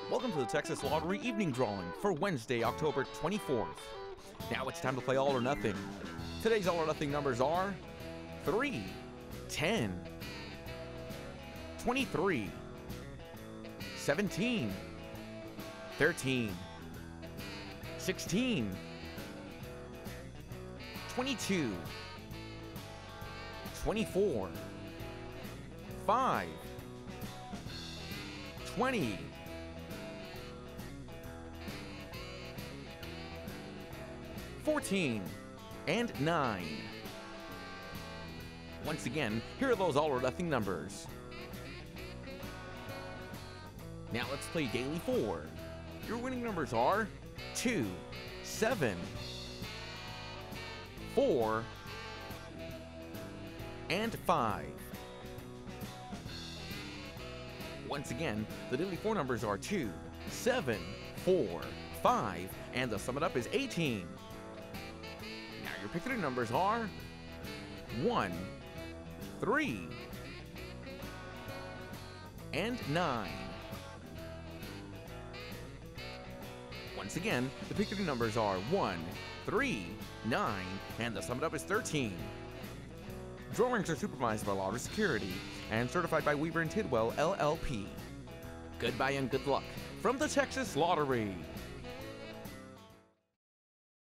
Welcome to the Texas Lottery Evening Drawing for Wednesday, October 24th. Now it's time to play All or Nothing. Today's All or Nothing numbers are 3, 10, 23, 17, 13, 16, 22, 24, 5, 20, 14, and 9. Once again, here are those All or Nothing numbers. Now let's play Daily 4. Your winning numbers are 2, 7, 4, and 5. Once again, the Daily 4 numbers are 2, 7, 4, 5, and the sum it up is 18. Now your Pick 3 numbers are 1, 3, and 9. Once again, the Pick 3 numbers are 1, 3, 9, and the sum it up is 13. Drawings are supervised by Lottery Security and certified by Weaver and Tidwell, LLP. Goodbye and good luck from the Texas Lottery.